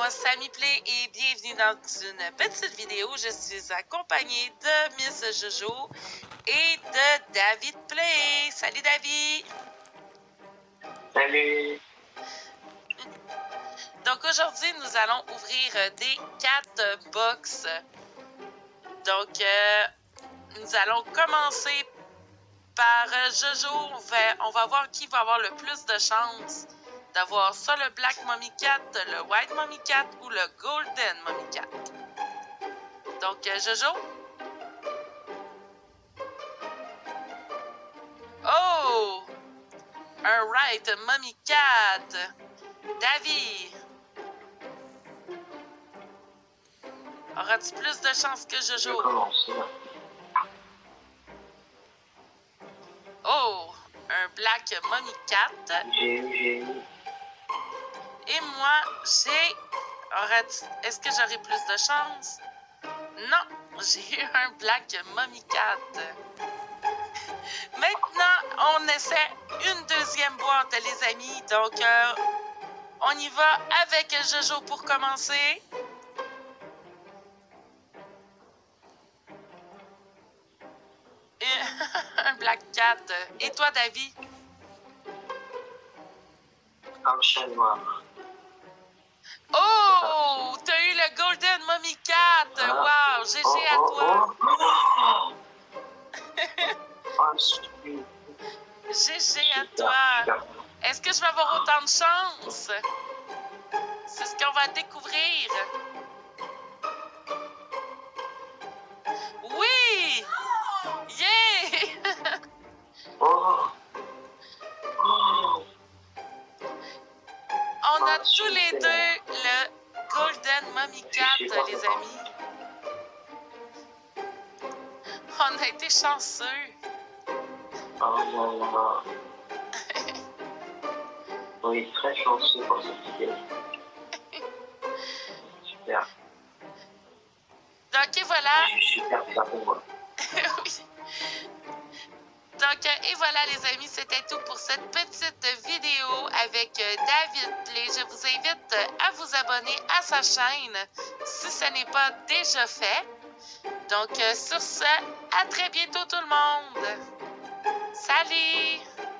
moi Sammy Play et bienvenue dans une petite vidéo. Je suis accompagnée de Miss Jojo et de David Play. Salut David! Salut! Donc aujourd'hui, nous allons ouvrir des 4 box. Donc, nous allons commencer par Jojo. On va voir qui va avoir le plus de chances d'avoir soit le Black Mommy Cat, le White Mommy Cat ou le Golden Mommy Cat. Donc, Jojo? Oh! Un Right Mommy Cat! David! Auras-tu plus de chances que Jojo? Je commence. Oh! Un Black Mommy Cat. J'ai eu. Et moi, j'ai... Est-ce que j'aurai plus de chance? Non, j'ai eu un Black Mommy Cat. Maintenant, on essaie une deuxième boîte, les amis. Donc, on y va avec Jojo pour commencer. Un Black Cat. Et toi, David? Un chat noir. Oh! T'as eu le Golden Mommy Cat! Wow! GG à toi! GG à toi! Est-ce que je vais avoir autant de chance? C'est ce qu'on va découvrir. Oui! Yeah! On a tous les deux le Golden Mommy Cat, les amis. On a été chanceux. On est très chanceux pour cette vidéo. Super. Donc, et voilà. Je suis super fier de moi. Oui. Donc, et voilà les amis, c'était tout pour cette petite vidéo avec David Play. Je vous invite à vous abonner à sa chaîne si ce n'est pas déjà fait. Donc, sur ce, à très bientôt tout le monde. Salut!